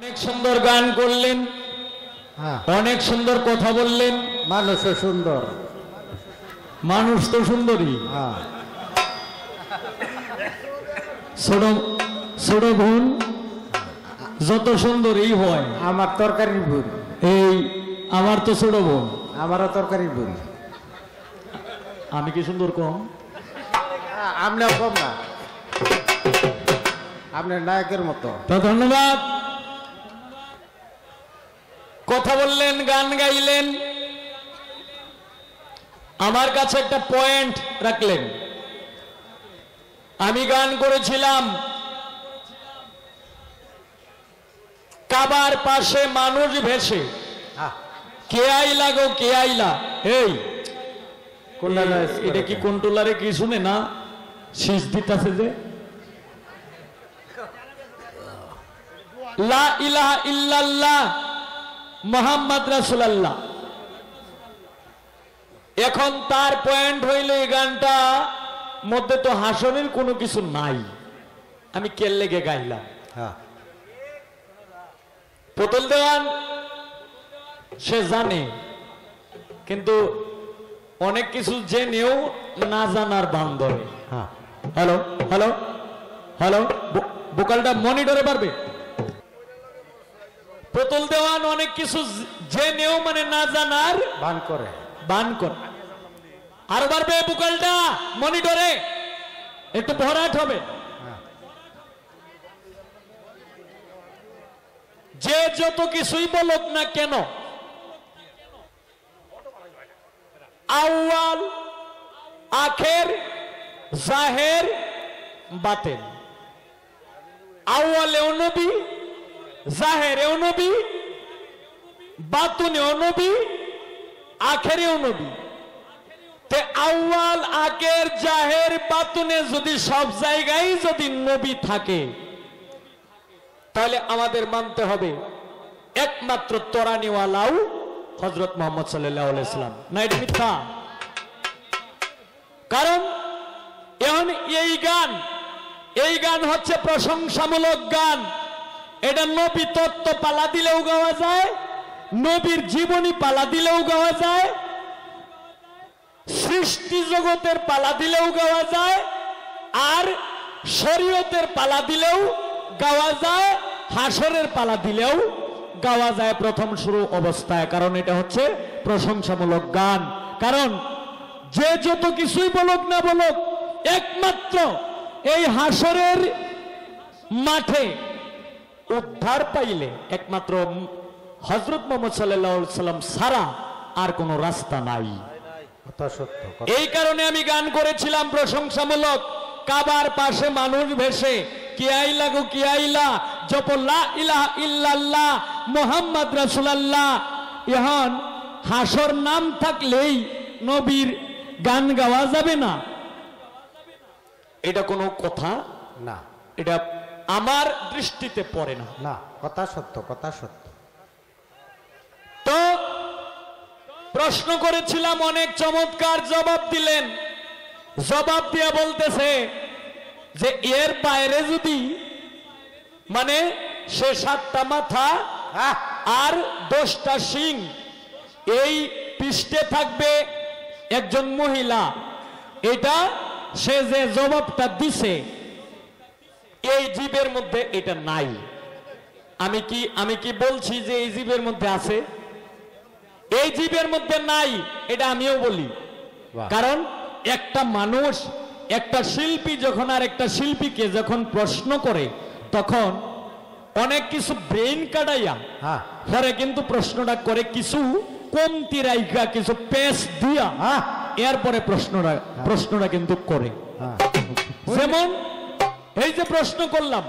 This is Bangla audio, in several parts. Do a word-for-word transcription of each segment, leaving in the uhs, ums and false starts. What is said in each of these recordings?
অনেক সুন্দর গান করলেন, অনেক সুন্দর কথা বললেন। মানুষও সুন্দর, মানুষ তো সুন্দরী। ছোট ছোট বোন যত সুন্দরই হয়, আমার তরকারির বোন। এই আমার তো ছোট বোন, আমারও তরকারির বোন। আমি কি সুন্দর কম? আপনিও কম না, আপনার নায়কের মতো। তো ধন্যবাদ। কথা বললেন, গান গাইলেন, আমার কাছে একটা পয়েন্ট রাখলেন। আমি গান করেছিলাম কাবার পাশে মানুষ ভেসে, কে আইলা গো কে আইলা। এই এটা কি কন্ট্রোলারে কি শুনে না শীষ দিতেছে যে লা ইলাহা ইল্লাল্লাহ মুহাম্মদ রাসূলুল্লাহ। এখন তার পয়েন্ট হইল এই গানটা মধ্যে তো হাসনের কোনো কিছু নাই, আমি কে লেগে গাইলাম। পুতুল দেওয়ান সে জানে, কিন্তু অনেক কিছু জেনেও না জানার ভান ধরে। হ্যালো হ্যালো হ্যালো, বোকালটা মনিটরে পারবে। পুতুল দেওয়ান অনেক কিছু জেনেও মানে না জানার বান করে বান করে। আরো পারবে বোকালটা মনিটরে, একটু ভরাট হবে। যে যত কিছুই বলুক না কেন, আউয়াল আখের জাহের বাতেন, আউয়ালেও নবী, জাহেরেও নবী, বাতুনেও নবী, আখেরেও নবী। তে আউয়াল আখের জাহের বাতুনে যদি সব জায়গায় যদি নবী থাকে, তাহলে আমাদের মানতে হবে একমাত্র তরানিওয়ালাও হযরত মুহাম্মদ সাল্লাল্লাহু আলাইহি সাল্লাম। না এটা মিথ্যা? কারণ এখন এই গান এই গান হচ্ছে প্রশংসামূলক গান। এটা নবী তত্ত্ব পালা দিলেও গাওয়া যায়, নবীর জীবনী পালা দিলেও গাওয়া যায়, সৃষ্টি জগতের পালা দিলেও গাওয়া যায়, আর শরীয়তের পালা দিলেও গাওয়া যায়, হাসরের পালা দিলেও গাওয়া যায় প্রথম শুরু অবস্থায়। কারণ এটা হচ্ছে প্রশংসামূলক গান। কারণ যে যত কিছুই বলুক না বলুক, একমাত্র এই হাসরের মাঠে উদ্ধার পাইলে একমাত্র হযরত মুহাম্মদ সাল্লাল্লাহু আলাইহি সাল্লাম ছাড়া আর কোনো রাস্তা নাই। এই কারণে আমি গান করেছিলাম প্রশংসামূলক, কাবার পাশে মানুষ ভেসে, কি আইলা গো কি আইলা, জপ লা ইলাহা ইল্লাল্লাহ মুহাম্মদ রাসূলুল্লাহ। এখন হাসর নাম থাকলেই নবীর গান গাওয়া যাবে না, এটা কোনো কথা না, এটা আমার দৃষ্টিতে পড়ে না। না, কথা সত্য, কথা সত্য। তো প্রশ্ন করেছিলাম, অনেক চমৎকার জবাব দিলেন। জবাব দিয়ে বলতেছে যে এর বাইরে যদি মানে সে সাতটা মাথা আর দশটা শিং, এই পৃষ্ঠে থাকবে একজন মহিলা, এটা সে যে জবাবটা দিছে এই জীবের মধ্যে এটা নাই। আমি কি আমি কি বলছি যে এই জীবের মধ্যে আছে? এই জীবের মধ্যে নাই, এটা আমিও বলি। কারণ একটা মানুষ, একটা শিল্পী যখন আর একটা শিল্পীকে যখন প্রশ্ন করে, তখন অনেক কিছু ব্রেইন কাটাইয়া পরে কিন্তু প্রশ্নটা করে, কিছু কমতি রাইখা, কিছু পেস দিয়া এরপরে প্রশ্নটা প্রশ্নটা কিন্তু করে। যেমন এই যে প্রশ্ন করলাম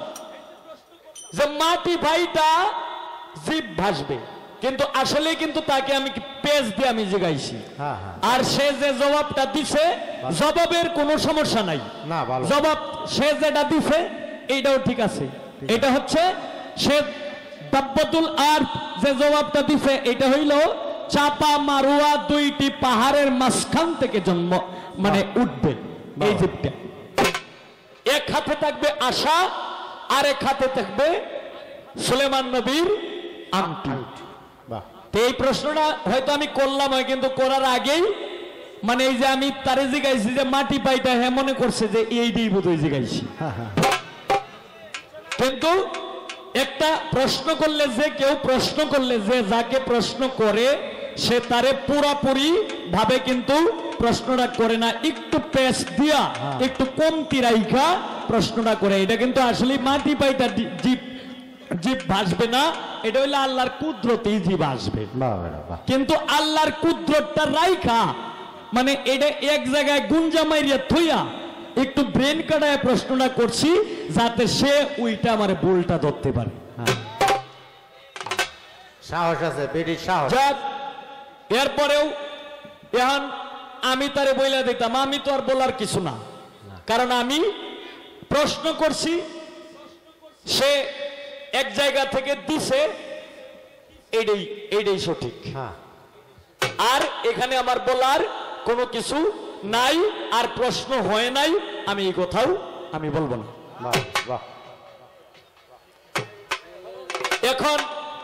যে মাটি ভাইটা জীব ভাসবে, কিন্তু আসলে কিন্তু তাকে আমি পেজ দিয়ে আমি জিগাইছি, আর সে যে জবাবটা দিছে জবাবের কোনো সমস্যা নাই। জবাব সে যেটা দিছে এইটাও ঠিক আছে। এটা হচ্ছে সে দাব্বাতুল আরদ যে জবাবটা দিছে, এটা হইল চাপা মারুয়া দুইটি পাহাড়ের মাঝখান থেকে জন্ম মানে উঠবে এই জীবটা। এক হাতে থাকবে আশা, আর এক হাতে থাকবে সুলেমান নবীর আংটি। বাহ, তো এই প্রশ্নটা হয়তো আমি করলাম হয়, কিন্তু করার আগেই মানে এই যে আমি তারে জিগাইছি যে মাটি পাইটা হ্যাঁ মনে করছে যে এইটাই বোধহয় জিগাইছি। হ্যাঁ হ্যাঁ কিন্তু একটা প্রশ্ন করলে যে কেউ প্রশ্ন করলে যে যাকে প্রশ্ন করে সে তারে পুরাপুরি ভাবে কিন্তু প্রশ্নটা করে না, একটু পেশ দিয়া একটু কমতি রাইখা প্রশ্নটা করে। এটা কিন্তু আসলে মাটি পাইটা জীব জীব ভাসবে না, এটা হইলে আল্লাহর কুদরতেই জীব আসবে। বাহ বেটা, বাহ। কিন্তু আল্লাহর কুদরতটা রাইখা মানে এটা এক জায়গায় গুঞ্জা মাইরিয়া থইয়া একটু ব্রেন কাটায় প্রশ্নটা করছি যাতে সে ওইটা আমার ভুলটা ধরতে পারে। হ্যাঁ। সাহস আছে বেটির সাহস। যাক, এরপরেও এখন আমি তারে বইলা দিতাম আমি তো আর বলার কিছু না, কারণ আমি প্রশ্ন করছি, সে এক জায়গা থেকে দিছে, এইটাই এইটাই সঠিক। হ্যাঁ আর এখানে আমার বলার কোনো কিছু নাই, আর প্রশ্ন হয় নাই, আমি এই কথাও আমি বলবো না। বাহ বাহ। এখন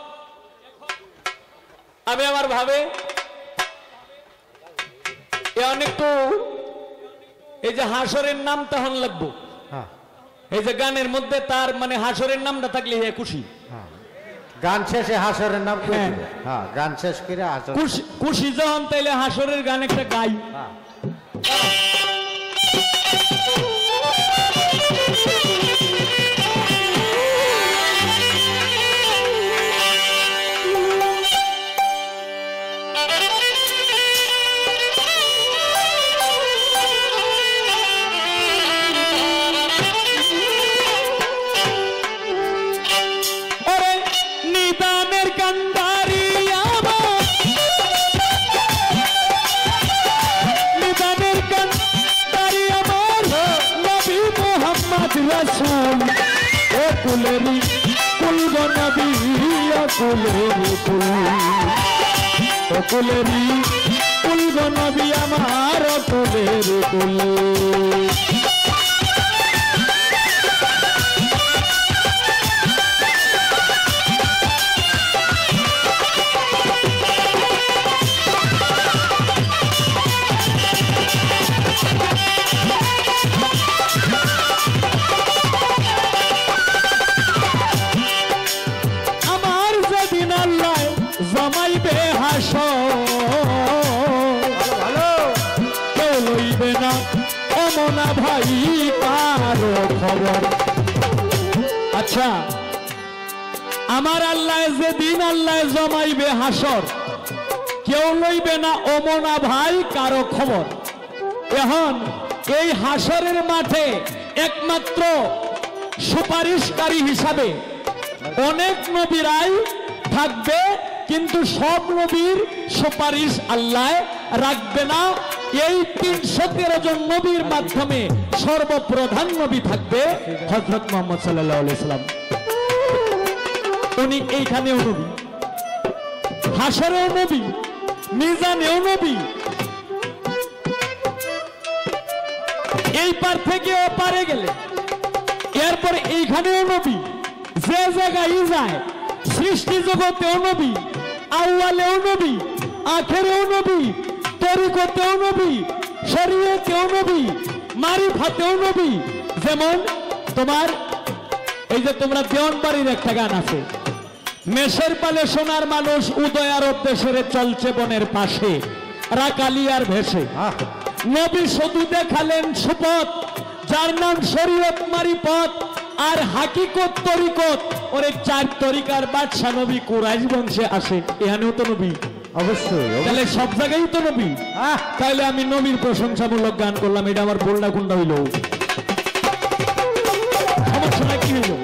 আমি আমার ভাবে এখন একটু এই যে হাসরের নাম তখন লাগবো, হ্যাঁ এই যে গানের মধ্যে তার মানে হাসরের নামটা থাকলে হে খুশি। হ্যাঁ গান শেষে হাসরের নাম করে হ্যাঁ। দিবে। হ্যাঁ গান শেষ করে হাসর। খুশি খুশি যখন তাইলে হাসরের গান একটা গাই। হ্যাঁ ওরে নিদানের কান্দারি আমার, নিদানের কান্দারি আমার নবী মুহাম্মদ রাসূল, ও কুলেরি কুল গো নবী, ও কুলেরি কুল, ও কুলেরি কুল গো নবী আমার, ও কুলেরি কুল। আমার যেদিন আল্লাহ জমাইবে হাসর, ভালো কেউ লইবে না অমনা ভাই কারো খবর। আচ্ছা, আমার আল্লাহ যেদিন আল্লাহ জমাইবে হাসর, কেউ লইবে না অমনা ভাই কারো খবর। এখন এই হাসরের মাঠে একমাত্র সুপারিশকারী হিসাবে অনেক নবীরাই থাকবে, কিন্তু সব নবীর সুপারিশ আল্লাহ রাখবে না। এই তিনশো তেরো জন নবীর মাধ্যমে সর্বপ্রধান নবী থাকবে হযরত মুহাম্মদ সাল্লাল্লাহু আলাইহি সাল্লাম। উনি এইখানেও নবী, হাসরেও নবী, মিজানেও নবী, এই পার থেকে ও পারে গেলে এরপরে এইখানেও নবী, যে জায়গায় যায় সৃষ্টি জগতেও নবী, আউয়ালেও নবী, আখেরেও নবী, তরিকতেও নবী, শরীয়তেও নবী, মারিফাতেও নবী। যেমন তোমার এই যে তোমরা দেওয়ানবাড়ির একটা গান আছে, মেষের পালে সোনার মানুষ উদয় আরব দেশের চলছে বনের পাশে রাকালিয়ার ভেসে। হ্যাঁ নবী শুধু দেখালেন সুপথ, যার নাম শরীয়ত মারিফত আর হাকিকত তরিকত। ওরে চার তরিকার বাদশা নবী কুরাইশ বংশে আসে, এখানেও তো নবী, অবশ্যই তাহলে সব জায়গায় তো নবী। হ্যাঁ তাইলে আমি নবীর প্রশংসামূলক গান করলাম, এটা আমার বলনা কোনটা হইল, সমস্যা কি হইল?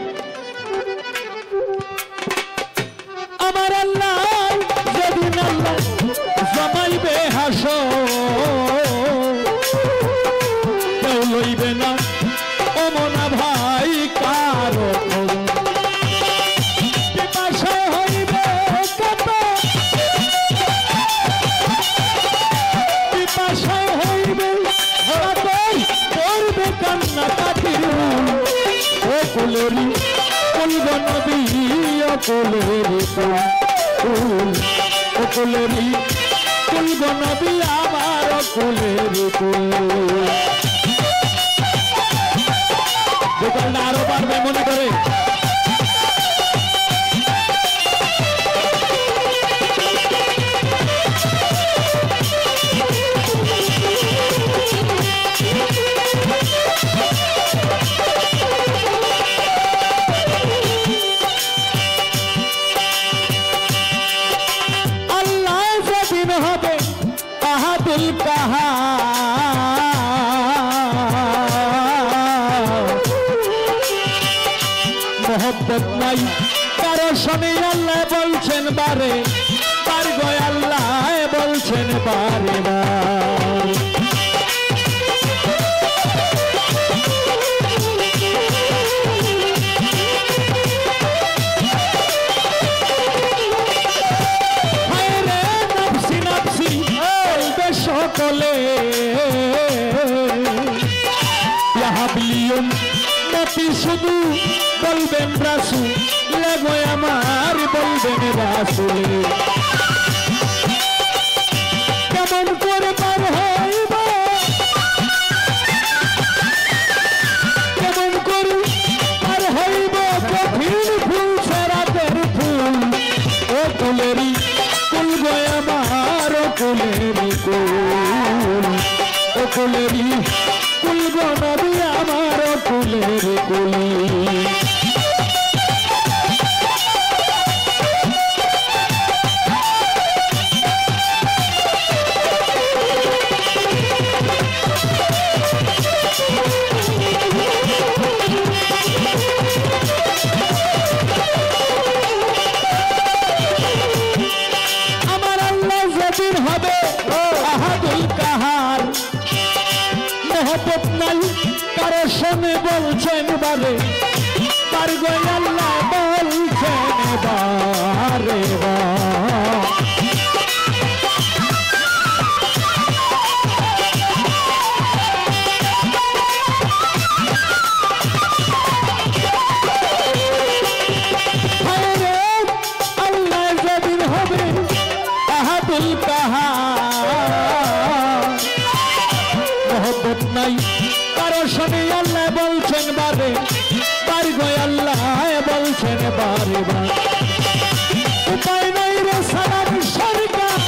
আমার আল্লাহ যেদিন আল্লাহ জমাইবে হাসর, কেউ লইবে না অমনা ভাই কারো খবর। পিপাসা হইবে কত, পিপাসা হইবে কত, করবে কান্না কাটির ও কুলেরি কুল গো নবী, ও কুলের কুল কুলেরি কুল গো নবী আমার কুলের কুল গোপালটা আরো পারবে মনে করে আল্লাহ যেদিন হবে আহাদুল কাহার মোহব্বত নাই কারো শনি আল্লাহ বলছেন বারে তার গয় আল্লাহ বলছেন বারে বার হায় রে নফসি নফসি বলবে সকলে ইয়াহাবলিয়ুম নবী শুধু বলবেন রাসূল লাগো আমার বলবেন রাসূল কেমন করে পার হইব কেমন করে পার হইব কঠিন ফুল সেরাতের ফুল ও কুলেরি কুল গো আমার কুলেরি কুল ও কুলেরি কুল গো নবী আমার কুলের কুল আমার আল্লাহ যেদিন হবে আহাদুল কাহার মোহব্বত নাই কারো শোনে বলছেন বারে তার গয় আল্লাহ বলছেন বারে বার হায় রে আল্লাহ যেদিন হবে আহাদুল কাহার মোহব্বত নাই কারো শনি আল্লাহ বলছেন বারে তার গয় আল্লাহ বলছেন বারে বার উপায় নাই রে সালাম সরকার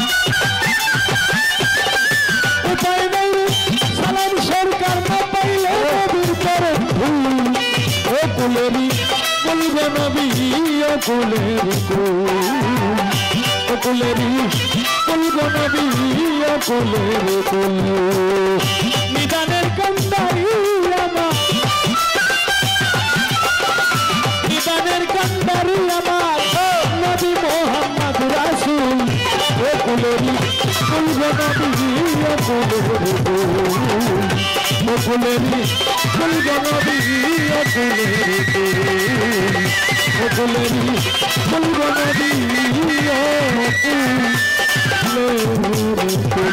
উপায় নাই রে সালাম সরকার না পাইলে নবীর চরণ ধুল ও কুলেরি কুল গো নবী ও কুলেরি কুল ও কুলেরি কুল গো নবী ও কুলেরি কুল নিদানের কান্দারি আমার নিদানের কান্দারি আমার নবী মোহাম্মদ রাসূল ও কুলেরি কুল গো নবী ও কুলেরি কুল ও কুলেরি কুল গো নবী ও কুলেরি কুল ও কুলেরি কুল গো নবী ও কুলেরি কুল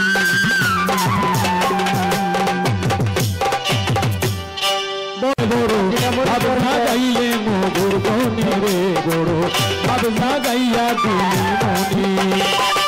ভাবনা গাইলে মধুর বনি রে বড় ভাবনা গাইয়া দিলি মনি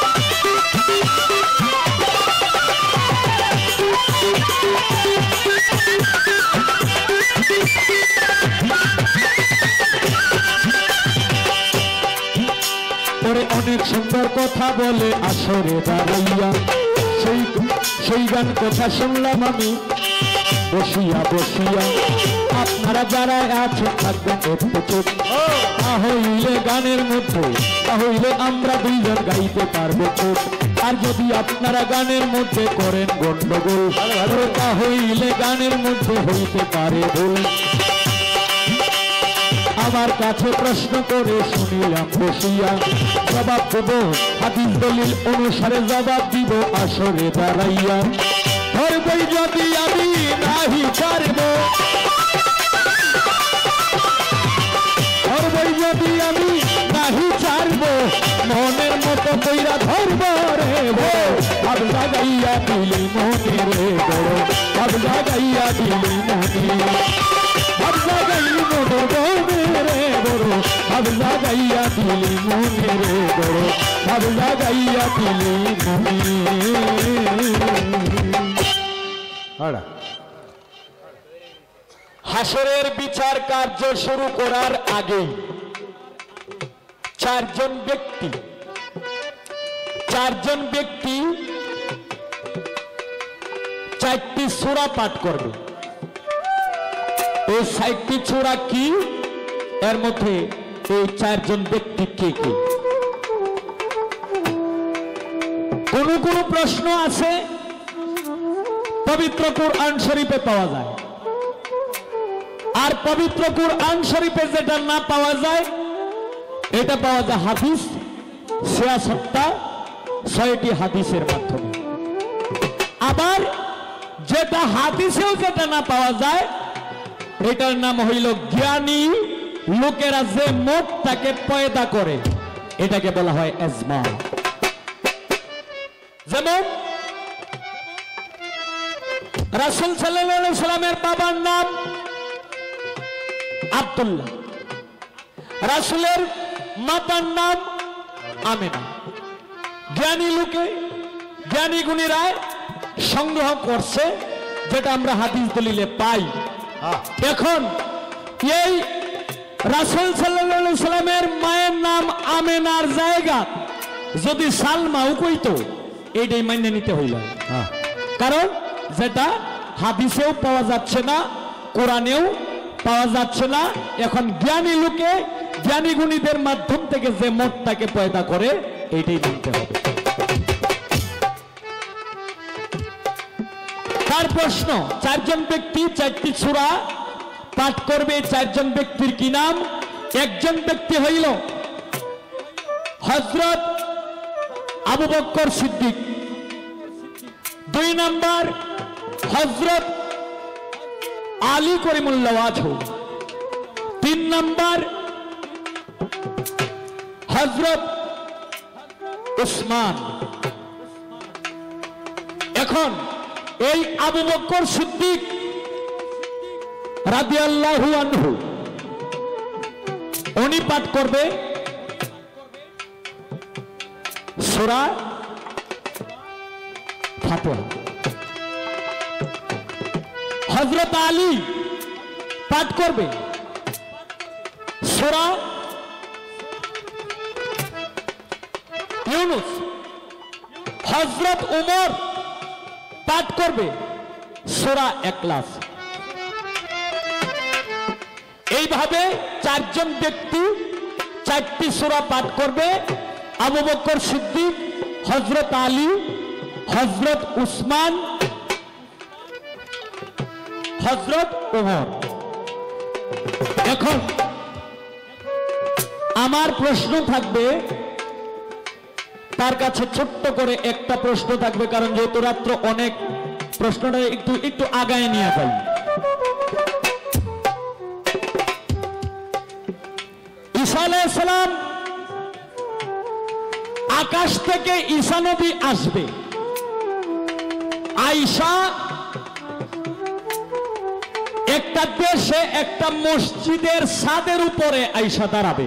পরে অনেক সুন্দর কথা বলে আসরে দাঁড়াইয়া সেই সেই গান কথা শুনলাম আমি বসিয়া বসিয়া আপনারা যারা আছেন থাকবেন একটু চুপ তাহলে গানের মধ্যে তাহলে আমরা দুইজন গাইতে পারবো চুপ আর যদি আপনারা গানের মধ্যে করেন গন্ডগোল তাহলে গানের মধ্যে হইতে পারে ভুল আমার কাছে প্রশ্ন করে শুনিলাম বসিয়া জবাব দেব হাদিস দলিল অনুসারে জবাব দিব আসরে দাঁড়াইয়া ধরবই যদি আমি নাহি পারব ধরবই যদি আমি নাহি ছাড়ব মনের মতো কইরা ধরব রে ভাব লাগাইয়া দিলি মনে রে বড় ভাব লাগাইয়া দিলি মনে ভাব লাগাইলি মনে রে বড় ভাব লাগাইয়া দিলি মনে রে বড় ভাব লাগাইয়া দিলি মনে। আড়া হাসরের বিচার কার্য শুরু করার আগে চারজন ব্যক্তি চারজন ব্যক্তি চারটি সূরা পাঠ করবে। এই চারটি সূরা কি, এর মধ্যে এই চারজন ব্যক্তি কে কে? কোন কোন প্রশ্ন আছে পবিত্র কুরআন শরীফে পাওয়া যায়, আর পবিত্র কুরআন শরীফে যেটা না পাওয়া যায় এটা পাওয়া যায় হাদিস ছিয়াত্তরটা ছয়টি হাদিসের মাধ্যমে। আবার যেটা হাদিসেও যেটা না পাওয়া যায় এটার নাম হইল জ্ঞানী লোকেরা যে মতটাকে পয়দা করে এটাকে বলা হয় ইজমা। যেমন রাসূল সাল্লাল্লাহু আলাইহি সাল্লামের বাবার নাম আব্দুল্লাহ, রাসূলের মাতার নাম আমিনা। জ্ঞানী লোকে জ্ঞানী গুণীরা সংগ্রহ করছে যেটা আমরা হাদিস দলিলে পাই। এখন এই রাসূল সাল্লাল্লাহু আলাইহি সাল্লামের মায়ের নাম আমিনার জায়গা যদি সালমাও কইতো এইটাই মাইনে নিতে হইল, কারণ যেটা হাদিসেও পাওয়া যাচ্ছে না, কোরআনেও পাওয়া যাচ্ছে না। এখন জ্ঞানী লোকে জ্ঞানী গুণীদের মাধ্যম থেকে যে মতটাকে পয়দা করে এইটাই মানতে হবে। তার প্রশ্ন, চারজন ব্যক্তি চারটি সূরা পাঠ করবে। চারজন ব্যক্তির কি নাম? একজন ব্যক্তি হইল হযরত আবু বকর সিদ্দিক, দুই নাম্বার হযরত আলী করিমুল্লাহ ওয়াজহু, তিন নাম্বার হযরত উসমান। এখন এই আবু বকর সিদ্দিক রাদিয়াল্লাহু আনহু উনি পাঠ করবে সূরা ফাতিহা। হযরত আলী পাঠ করবে সূরা ইউনূস। হযরত উমর পাঠ করবে সূরা ইখলাস। এইভাবে চারজন ব্যক্তি চারটি সূরা পাঠ করবে। আবু বকর সিদ্দিক, হযরত আলী, হযরত উসমান, হযরত ওমর। এখন আমার প্রশ্ন থাকবে, তার কাছে ছোট্ট করে একটা প্রশ্ন থাকবে, কারণ যেহেতু রাত্র অনেক, প্রশ্নটা একটু একটু আগায় নিয়ে যাই। ঈসা আলাইহিস সালাম, আকাশ থেকে ঈসা নবী আসবে, আয়েশা একটা দেশে একটা মসজিদের ছাদের উপরে আয়েশা দাঁড়াবে,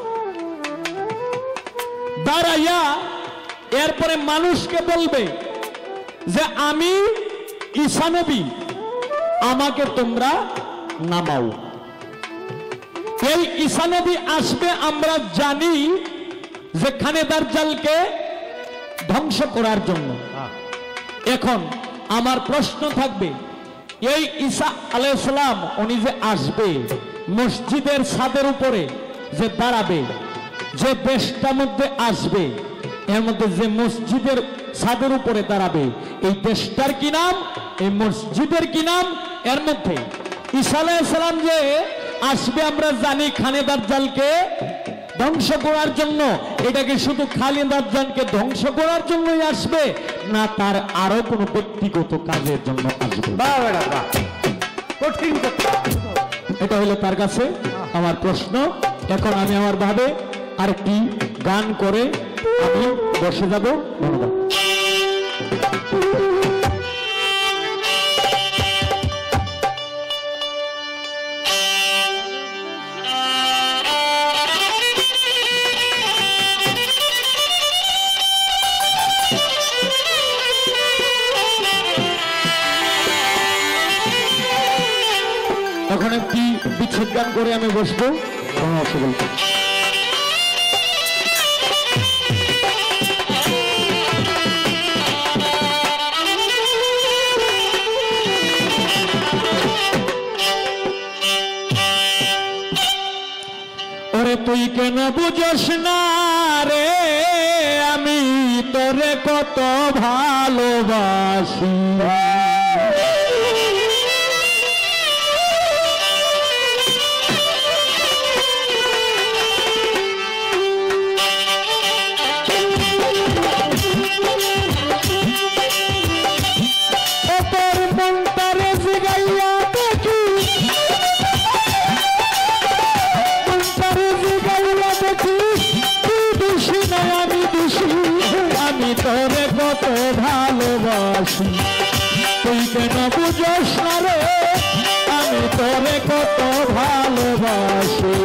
দাঁড়াইয়া এরপরে মানুষকে বলবে যে আমি ঈসা নবী, আমাকে তোমরা নামাও। এই ঈসা নবী আসবে আমরা জানি যে খানে দাজ্জালকে ধ্বংস করার জন্য। এখন আমার প্রশ্ন থাকবে, এই ঈসা আলাইহিস সালাম উনি যে আসবে মসজিদের ছাদের উপরে যে দাঁড়াবে, যে দেশটার মধ্যে আসবে এর মধ্যে যে মসজিদের ছাদের উপরে দাঁড়াবে, এই দেশটার কি নাম, এই মসজিদের কি নাম? এর মধ্যে ঈসা আলাইহিস সালাম যে আসবে আমরা জানি খানে দাজ্জালকে ধ্বংস করার জন্য। এটা কি শুধু খানে দাজ্জালকে ধ্বংস করার জন্যই আসবে, না তার আরো কোনো ব্যক্তিগত কাজের জন্য আসবে? এটা হলো তার কাছে আমার প্রশ্ন। এখন আমি আমার ভাবে আরেকটি গান করে আমি বসে যাব। ধন্যবাদ। নিষেধ গান করে আমি বসবো। ওরে তুই কেন বুঝোস না রে আমি তোরে কত ভালোবাসি, তোরে কত ভালোবাসি, তুই কেন বুঝোস না রে আমি তোরে কত ভালোবাসি।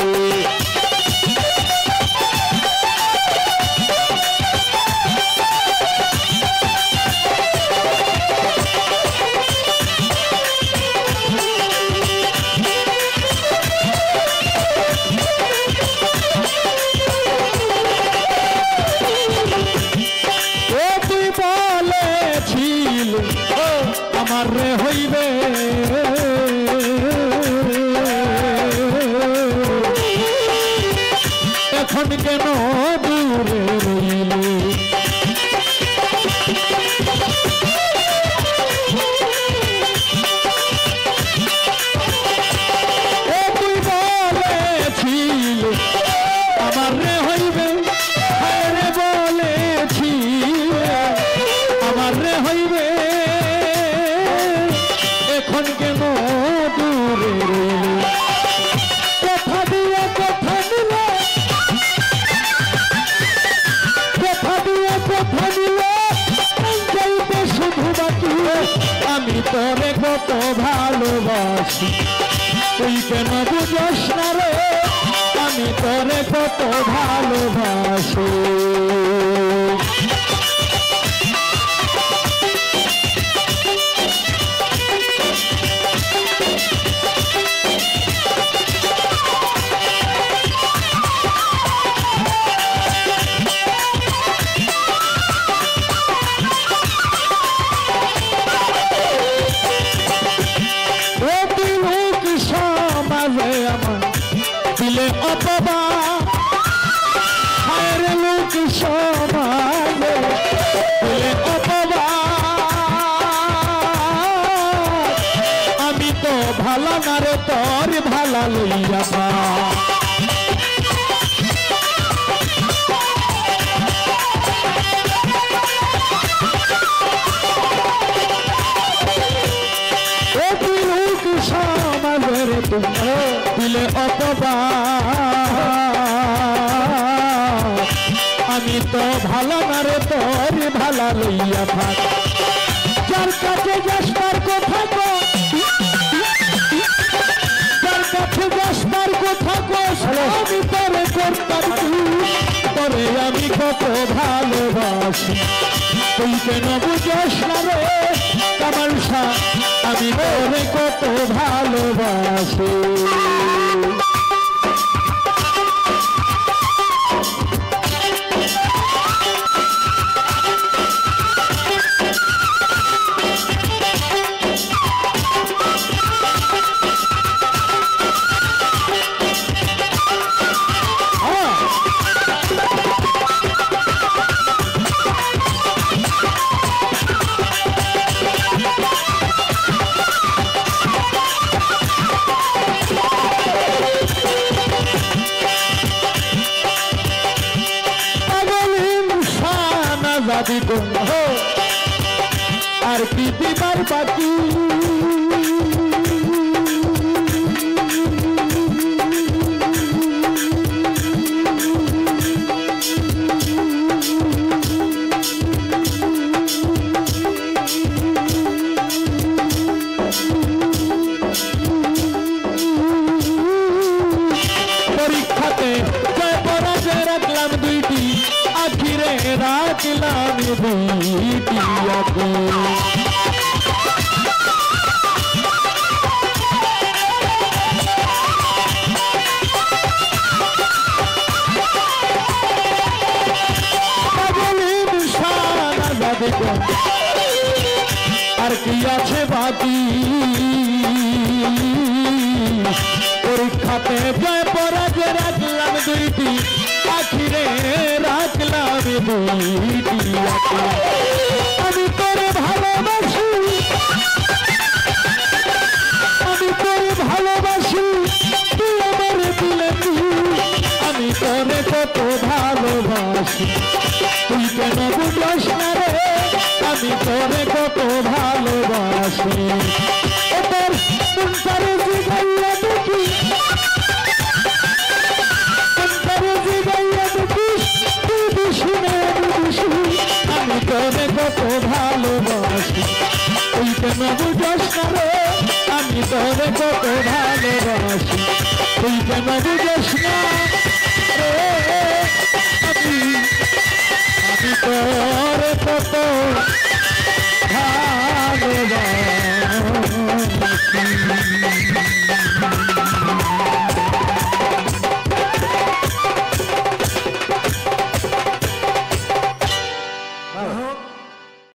আমার রে হইবে এখন কেন দূরে রইলে, ও তুই বলেছিল আমার রে হইবে, রে বলেছিল আমার রে হইবে এখন কেন দূরে রইলে, কথা দিয়ে কথা দিলে কথা দিয়ে কথা দিলে যাইতে শুধু বাকি, আমি তোরে কত ভালোবাসি, তুই কেন বুঝোস না রে আমি তোরে কত ভালোবাসি। দিলে অপবা হায়ের লোক সমাজে দিলে অপবা, আমি তো ভালো না রে তোর ভালো লইয়া পা, সমাজের দিলে অপবাদ, আমি তো ভালো না রে তোর ভালো লইয়া থাক, যার কাছে যাস তার কথা কো, যার কাছে যাস তার কথা কোস, আমি তোরে করতাম তোরে আমি কত ভালোবাসি, তুই কেন বুঝোস না রে কামাল শাহ আমি তোরে কত ভালোবাসি। আর কি দিবার বাকি, পরীক্ষাতে জয় পরাজয় রাখলাম দুইটি, আখিরে রাখলাম দুইটি আগে, আর কি আছে বাকি পরীক্ষাতে জয় পরাজয় রাখলাম দুইটি আখিরে রাখলাম দুইটি আখি। আমি তোরে ভালোবাসি আমি তোরে ভালোবাসি তুই আমার দিলে আমি তোরে কত ভালোবাসি তুই কেন বুঝস না রে আমি তোরে কত ভালোবাসি। তোর সংসারে জিগাইয়া দেখি সংসারে জিগাইয়া দেখিস তুই দিসি না দিসি আমি তোরে কত ভালোবাসি তুই কেন বুঝস না রে আমি তোরে কত ভালোবাসি তুই কেন বুঝস না রে আমি আমি তোরে কত